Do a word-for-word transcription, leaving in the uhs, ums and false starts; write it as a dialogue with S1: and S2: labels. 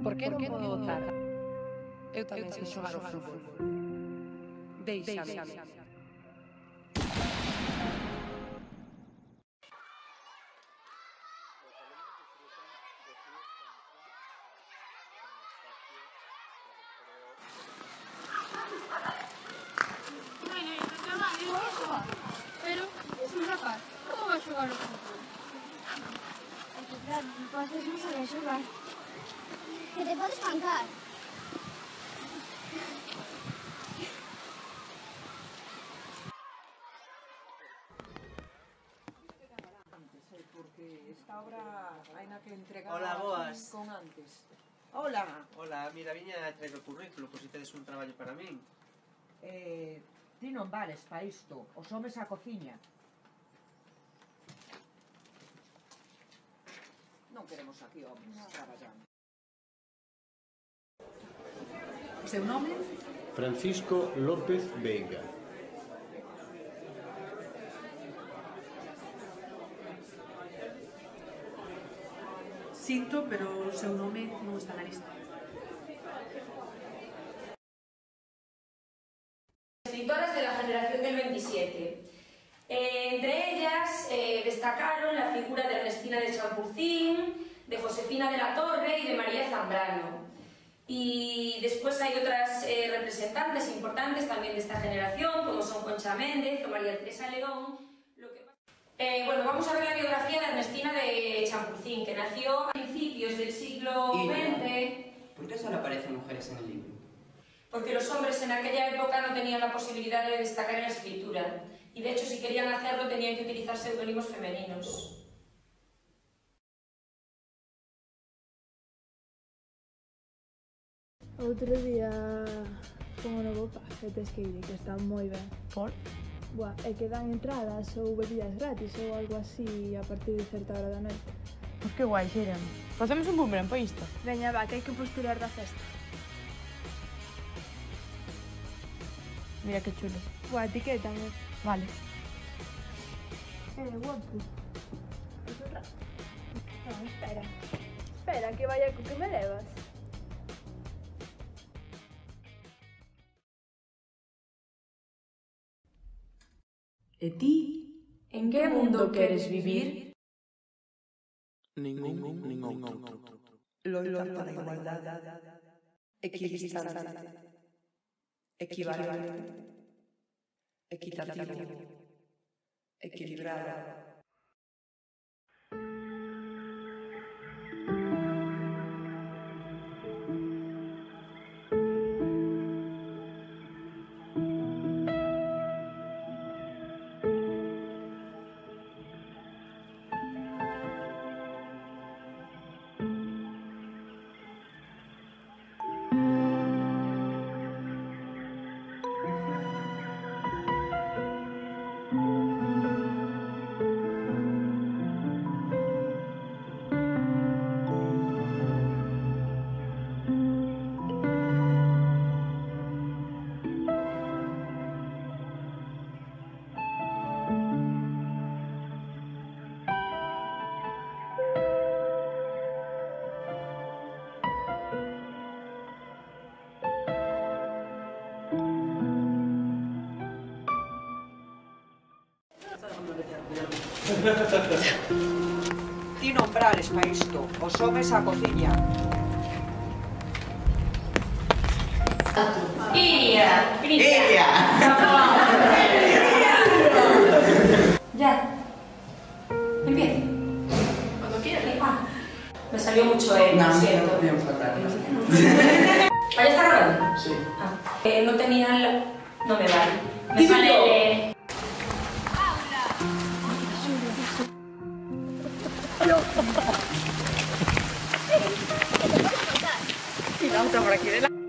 S1: Por que non podo votar? Eu tamén sei xogar ao fútbol. Déixame.
S2: Pero, es un rapaz, como vai xogar ao fútbol?
S3: É que claro, non podes non saber xogar. Que te podes pancar.
S4: Porque esta obra hai na que entregar.
S5: Hola, boas.
S4: Con antes. Hola.
S5: Hola, mira, viña a traer o currículo, por si tedes un traballo para min.
S4: Eh, ti non vales pa isto. Os homes á cociña. Non queremos aquí homes traballando.
S6: Seu nome?
S7: Francisco López Veiga.
S6: Sinto, pero o seu nome non está na lista.
S8: Escritoras de la generación del veintisiete. Eh, entre ellas eh, destacaron la figura de Ernestina de Champurcín, de Josefina de la Torre y de María Zambrano. Y después hay otras eh, representantes importantes también de esta generación, como son Concha Méndez o María Teresa León. Lo que... eh, bueno, vamos a ver la biografía de Ernestina de Champurcín, que nació a principios del siglo veinte.
S9: ¿Por qué solo aparecen mujeres en el libro?
S8: Porque los hombres en aquella época no tenían la posibilidad de destacar en la escritura. Y de hecho, si querían hacerlo, tenían que utilizar seudónimos femeninos.
S2: Outro día con o novo paso tes que ir, que está moi ben.
S1: Por?
S2: Buah, é que dan entradas ou bebidas gratis ou algo así a partir de certa hora da noite.
S1: Pois que guai, Xeren. Facemos un boomerang pa isto.
S2: Veña, va, que hai que postular da festa.
S1: Mira que chulo.
S2: Buah, etiquétame.
S1: Vale.
S2: Eh, guapo. Es un rato. Non, espera. Espera, que vaya co que me levas.
S6: E ti, en que mundo queres vivir?
S7: Ningún, ningún outro.
S10: Loita para a igualdade, equidistante, equivalente, equitativo, equilibrado.
S4: Ti non vales pa isto. Os homes á cociña.
S8: Iria,
S9: ¡Ella!
S8: Ya. Empieza. Cuando quieras. Ah, me salió mucho eh,
S9: No,
S8: lo
S9: no,
S8: siento.
S9: no, fatal.
S8: ¿Ahí está grabando?
S9: Sí.
S8: Ah, eh, no tenían la... No me vale. Me sale... Eh...
S1: Y la otra por aquí de la...